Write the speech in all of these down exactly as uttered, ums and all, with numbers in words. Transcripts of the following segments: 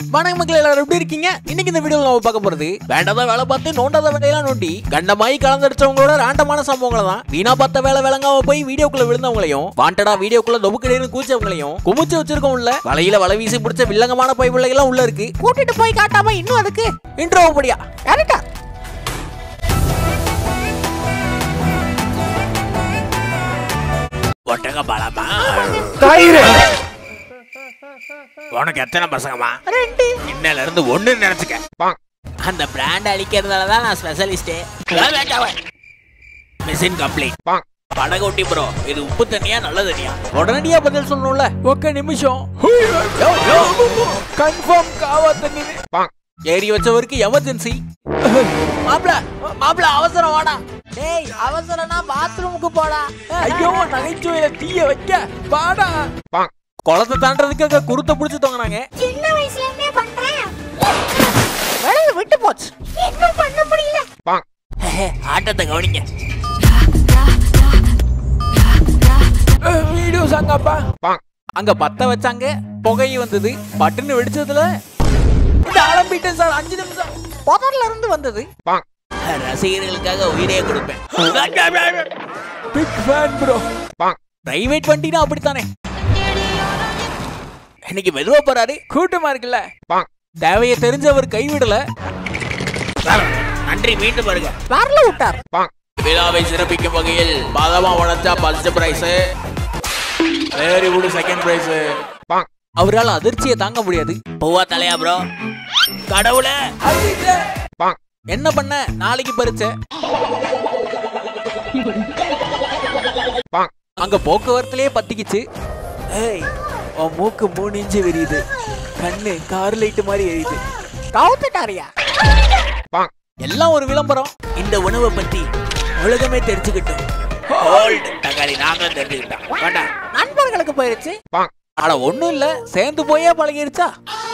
வணக்கம் மக்களே, எல்லாரும் எப்படி இருக்கீங்க? இன்னைக்கு இந்த வீடியோல நம்ம பார்க்க போறது வேண்டாத வேலை பார்த்து நோண்டாத வேலையெல்லாம் நோண்டி கண்டமாயி கலந்தடிச்சவங்களோட ராண்டமான சம்பவங்களை தான். வீணா பார்த்த வேலை விளங்காம போய் வீடியோக்குள்ள விழுந்தவங்களையும், வாண்டடா வீடியோக்குள்ள தொபுக்கடைன்னு கூச்சவங்களையும், குமிச்சு வச்சிருக்கோம் உள்ள வலையில வலை வீசி பிடிச்ச வில்லங்கமான பை பிள்ளைகள் உள்ள இருக்கு. கூட்டிட்டு போய் காட்டாம இன்னும் அதுக்கு இன்ட்ரோ படியா கரெக்டா. ஒட்டக பாலமா தயிர். உனக்கு எத்தனை பசங்கம்மா? ரெண்டு. இன்னையில இருந்து ஒண்ணு நினைச்சுக்க. அந்த பிராண்ட் அழிக்கிறதால தான் நான் ஸ்பெஷலிஸ்டே. Mission complete. படகோட்டி ப்ரோ, இது உப்பு தண்ணியா நல்ல தண்ணியா? உடனடியா பதில் சொல்லணும்ல. ஒக்க நிமிஷம். கன்ஃபார்ம் காவா தண்ணி. ஏறி வச்சவருக்கு எமர்ஜென்சி. மாப்ள மாப்ள அவசரம் வாடா. டேய் அவசரம்னா பாத்ரூமுக்கு போடா. ஐயோ நகைச்சுவையில தீய வைக்க வாடா. குளத்தை தாண்டறதுக்கு குருத்தை புடிச்சு தொங்கனாங்க. சின்ன வயசுல இருந்தே பண்றேன். வேலைய விட்டு போச்சு. இன்னும் பண்ண முடியல. ஆட்டத்தை கவனிங்க. வீடியோ சாங்கப்பா. அங்க பத்த வச்சாங்க, புகை வந்தது. பட்டுன்னு வெடிச்சதுல இந்த ஆரம்பிட்டேன் சார். அஞ்சு நிமிஷம் புதர்ல இருந்து வந்தது. ரசிகர்களுக்காக உயிரே கொடுப்பேன். Big fan bro. பிரைவேட் வண்டினா அப்படித்தானே. இன்னைக்கு மெதுவா போறாரு, கூட்டமா இருக்குல்ல. தேவையை தெரிஞ்சவர் கைவிடல. நன்றி, மீண்டும் பாருங்க. வரல விட்டார். விழாவை சிறப்பிக்கும் வகையில் பாதமா உடைச்சா first prize, very good second prize. அவரால் அதிர்ச்சியை தாங்க முடியாது. பூவா தலையா ப்ரோ? கடவுளே, என்ன பண்ண? நாளைக்கு பரிச்சை. அங்க போக்குவரத்திலே பத்திக்கிச்சு. ஏய், உன் மூக்கு மூணு இன்ச்சு விரியுது, கண்ணு கார் லைட் மாதிரி எரியுது. கவுத்துட்டாரியா? எல்லாம் ஒரு விளம்பரம். இந்த உணவை பத்தி உலகமே தெரிஞ்சுக்கிட்டோம். தக்காளி நாங்களும் தெரிஞ்சுக்கிட்டோம். நண்பர்களுக்கு போயிருச்சு. ஆனா ஒண்ணும் இல்ல, சேர்ந்து போயே பழகிருச்சா.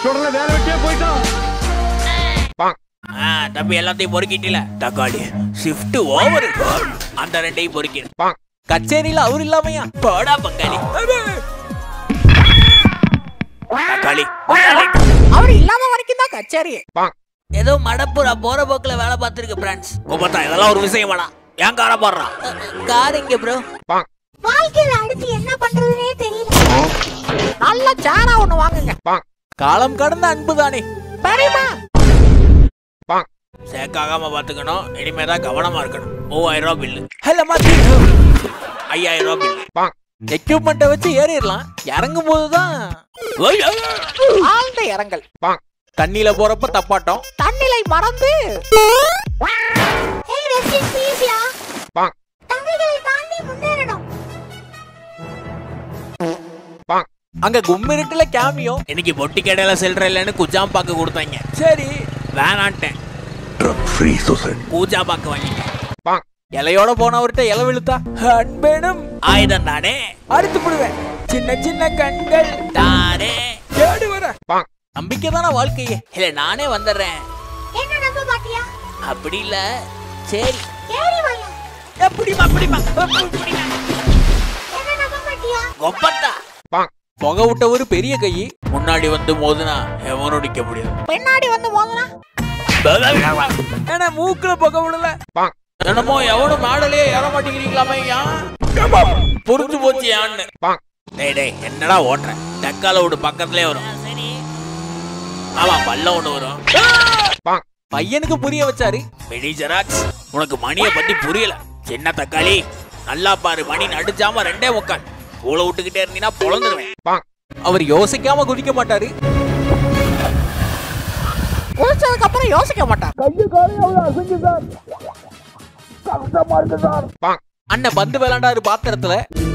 தம்பி எல்லாத்தையும் பொறுக்கிட்டல. தக்காளி ஷிஃப்ட் ஓவர். அந்த ரெண்டையும் பொறுக்கிடு. கச்சேரியில அவர் இல்லாமையா? போடா பங்காளி. தக்காளி அவர் இல்லாம வரைக்கும் தான் கச்சேரி. ஏதோ மடப்புறா போற போக்குல வேலை பார்த்திருக்கு பிரான்ஸ். கோபத்தா இதெல்லாம் ஒரு விஷயம் வேணா. ஏன் கார போடுறான்? கார் இங்க ப்ரோ. வாழ்க்கையில அடுத்து என்ன பண்றதுனே தெரியல. நல்ல சாரா ஒண்ணு வாங்குங்க. காலம் கடந்த அன்பு தானே பெரியமா. சேக்காகாம பாத்துக்கணும். இனிமேதான் கவனமா இருக்கணும். மூவாயிரம் ரூபாய் பில்லு. ஹலோ மாத்தி ஐயாயிரம் ரூபாய் பில்லு. எக்யூப்மெண்ட்டை வச்சு ஏறிடலாம். இறங்கும் போதுதான் ஆழ்ந்த இறங்கல். தண்ணியில போறப்ப தப்பாட்டம். தண்ணிலை மறந்து அங்க கும்மிருட்டுல கேமியோ. இன்னைக்கு பொட்டி கடையில செல்ற இல்லன்னு குஜாம் பாக்கு கொடுத்தாங்க. சரி வேணான்ட்டேன். பூஜா பாக்கு வாங்கிட்டேன். இலையோட போனவர்கிட்ட இலை விழுத்தா அன்பேனும் ஆயுதம் தானே. அறுத்து போடுவேன். சின்ன சின்ன கண்கள் தானே கேடு வர. நம்பிக்கை தானே வாழ்க்கையே. இல்ல நானே வந்துடுறேன். என்ன நம்ப மாட்டியா? அப்படி இல்ல. சரி சரி வாயா. எப்படிமா எப்படிமா என்ன நம்ப மாட்டியா? கொப்பத்தா. புகை விட்ட ஒரு பெரிய கை முன்னாடி வந்து மோதுனா எவனும் நிக்க முடியாது. பின்னாடி வந்து மோதுனா ஏன்னா மூக்குல புகை விடல. என்னமோ எவனும் மேடலே ஏற மாட்டேங்கிறீங்களாமே. புரிஞ்சு போச்சு யான்னு. டேய் டேய் என்னடா ஓட்டுற? தக்கால விடு பக்கத்துலயே வரும். ஆமா பல்ல ஒண்ணு வரும். பையனுக்கு புரிய வச்சாரு. மெடி ஜெராக்ஸ், உனக்கு மணிய பத்தி புரியல. சின்ன தக்காளி நல்லா பாரு, மணி நடிச்சாம ரெண்டே முக்கால். ஊழ விட்டுக்கிட்டே இருந்தீங்கன்னா பொழந்துருவேன். அவர் யோசிக்காம குதிக்க மாட்டாரு. குதிச்சதுக்கு அப்புறம் யோசிக்க மாட்டார். அண்ணன் பந்து விளையாண்டாரு பாத்திரத்துல.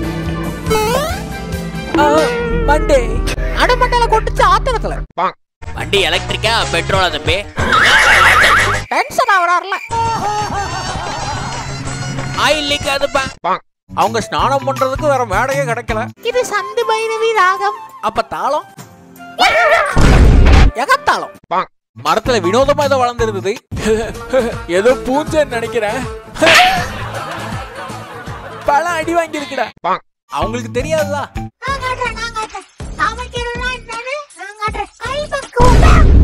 வண்டி அடமண்டல கொட்டுச்சு ஆத்திரத்துல. வண்டி எலக்ட்ரிக்கா பெட்ரோலா தம்பி? டென்ஷன் ஆவறாருல. ஆயில் லீக் ஆகுதுப்பா. அவங்க ஸ்நானம் பண்றதுக்கு வேற மேடையே கிடைக்கல. இது சந்து பைரவி ராகம். அப்ப தாளம் எகத்தாளம். மரத்துல வினோதமா ஏதோ வளர்ந்துருந்தது. ஏதோ பூஞ்சைன்னு நினைக்கிறேன். பழம் அடி வாங்கி இருக்குடா. அவங்களுக்கு தெரியாதுதா. நான் காட்டுறேன் நான் காட்டுறேன். சாமக்கிரனா என்னன்னு நான் காட்டுறேன். கை பக்குவம்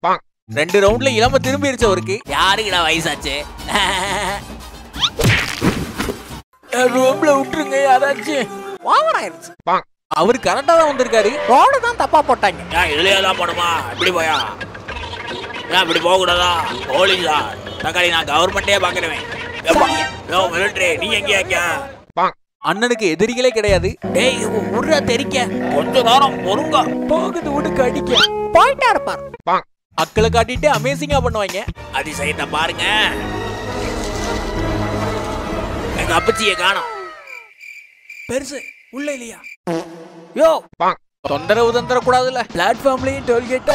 ரெண்டு ரவுண்ட்ல இளம திரும்பிருச்சு அவருக்கு. யாருக்குடா வயசாச்சு? ரூம்ல விட்டுருங்க யாராச்சும். ஓவர் ஆயிருச்சு. அவரு கரெக்டா தான் வந்திருக்காரு. ரோடு தான் தப்பா போட்டாங்க. இதுலயே தான் போடுமா? இப்படி போயா? ஏன் இப்படி போக கூடாதா? போலீஸா? தக்காளி நான் கவர்மெண்டே பாக்குறேன். நீ எங்கேயா? அண்ணனுக்கு எதிரிகளே கிடையாது. டேய் உருடா தெரிக்க. கொஞ்ச நேரம் பொறுங்க. போகுது உடுக்கு அடிக்க. போயிட்டா இருப்பார். அக்களை காட்டிட்டு அமேசிங்கா பண்ணுவாங்க. அதிசயத்தை பாருங்க. எங்க அப்பச்சியை காணோம். பெருசு உள்ள இல்லையா? யோ தொந்தரவு தந்தர கூடாதுல்ல. பிளாட்ஃபார்ம்லயும் டோல்கேட்டா.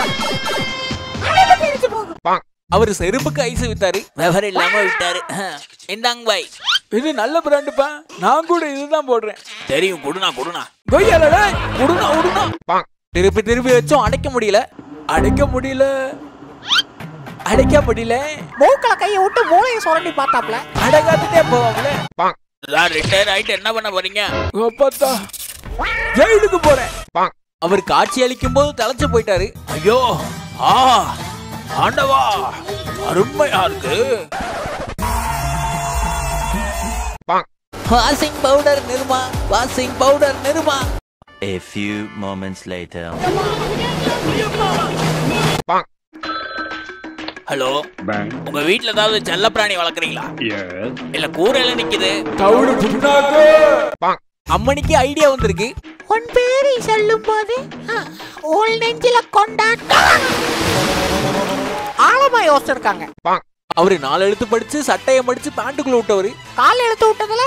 அவரு செருப்புக்கு ஐஸ் வித்தாரு. விவரம் இல்லாம விட்டாரு. இந்தாங்க பாய். இது நல்ல பிராண்டுப்பா. நான் கூட இதுதான் போடுறேன். தெரியும். குடுனா குடுனா கொய்யாலடா. குடுனா குடுனா. திருப்பி திருப்பி வச்சோம். அடைக்க முடியல. அடைக்க முடியல. அடைக்க முடியல. மூக்கல கையை விட்டு மூளையை சுரண்டி பார்த்தாப்ல. அடகாத்துட்டே போவாங்களே. ரிட்டையர் ஆயிட்டு என்ன பண்ண போறீங்க? அப்பா ஜெயிலுக்கு போறேன். அவர் காட்சி அளிக்கும் போது தலைச்சு போயிட்டாரு. ஐயோ ஆ ஆண்டவா அருமையா இருக்கு. Washing powder Nirma. Washing powder Nirma. A few moments later. Hello, உங்க வீட்ல ஏதாவது செல்ல பிராணி வளர்க்குறீங்களா? இல்ல கூரையில நிக்குது. அம்மனிக்கு ஐடியா வந்திருக்கு. உன் பேரை சொல்லும் போது உள் நெஞ்சில கொண்டாட்டம். ஆழமா யோசிச்சிருக்காங்க. அவரு நாலு எழுத்து படிச்சு சட்டையை மடிச்சு பேண்ட்டுக்குள்ள விட்டவரு. கால் எழுத்து விட்டதுல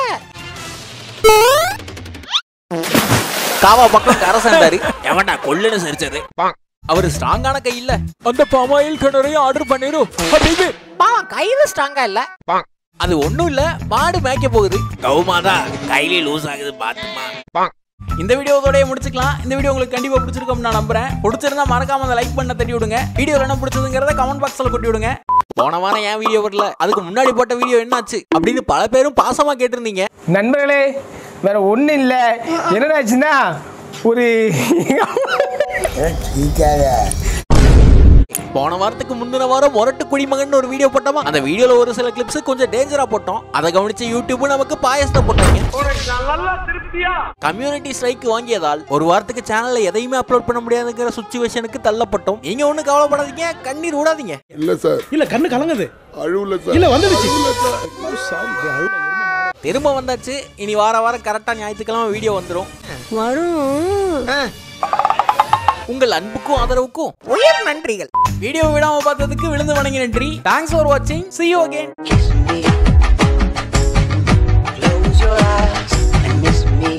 காவா பக்கம் கரசாண்டாரு. எவன்டா கொல்லுன்னு சரிச்சது? அவரு ஸ்ட்ராங்கான கை இல்ல. அந்த பாமாயில் கிணறையும் ஆர்டர் பண்ணிரும். பாவம் கையில ஸ்ட்ராங்கா இல்ல. அது ஒண்ணும் இல்ல. மாடு மேய்க்க போகுது. கவுமாதா கையில லூஸ் ஆகுது பாத்துமா. இந்த வீடியோவோட முடிச்சுக்கலாம். இந்த வீடியோ உங்களுக்கு கண்டிப்பா பிடிச்சிருக்கும் நான் நம்புறேன். பிடிச்சிருந்தா மறக்காம அந்த லைக் பண்ண தட்டி விடுங்க. வீடியோல என்ன பிடிச்சதுங்கிறத கமெண்ட் பாக்ஸ்ல கொட்டி விடுங்க. போன வாரம் ஏன் வீடியோ வரல, அதுக்கு முன்னாடி போட்ட வீடியோ என்னாச்சு அப்படின்னு பல பேரும் பாசமா கேட்டிருந்தீங்க. நண்பர்களே வேற ஒண்ணு இல்ல. என்னடாச்சுன்னா ஒரு போன வாரத்துக்கு முந்தின வாரம் மொரட்டு குடிமகன் ஒரு வீடியோ போட்டோமா. அந்த வீடியோல ஒரு சில கிளிப்ஸ் கொஞ்சம் டேஞ்சரா போட்டோம். அதை கவனிச்சு யூடியூப் நமக்கு பாயசத்தை போட்டாங்க. கம்யூனிட்டி ஸ்ட்ரைக் வாங்கியதால் ஒரு வாரத்துக்கு சேனல்ல எதையுமே அப்லோட் பண்ண முடியாதுங்கிற சிச்சுவேஷனுக்கு தள்ளப்பட்டோம். நீங்க ஒண்ணு கவலைப்படாதீங்க. கண்ணீர் விடாதீங்க. இல்ல சார். இல்ல கண்ணு கலங்குது. அழுவல சார். இல்ல வந்துடுச்சு. திரும்ப வந்தாச்சு. இனி வார வாரம் கரெக்டா ஞாயிற்றுக்கிழமை வீடியோ வந்துடும். வரும். உங்கள் அன்புக்கும் ஆதரவுக்கும் உயர் நன்றிகள். வீடியோ விடாம பார்த்ததுக்கு விழுந்து வணங்கி நன்றி. தேங்க்ஸ் ஃபார் வாட்சிங். See you again. Close your eyes and miss me.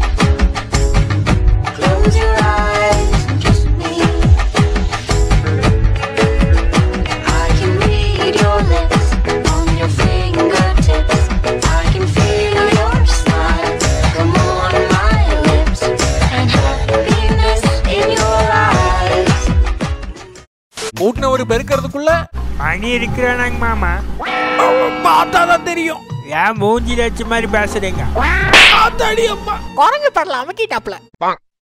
Close your eyes and kiss me. I can read your lips on your fingertips. I can feel your smile come on my lips and happiness in your eyes. கூட்டின ஒரு பெருக்கிறதுக்குள்ள அணி இருக்கிறானாங்க மாமா. பார்த்தாதான் தெரியும். ஏன் மூஞ்சி லட்சம் மாதிரி பேசுறீங்க? அம்மா குரங்கு படல அமுக்கிட்டாப்ல.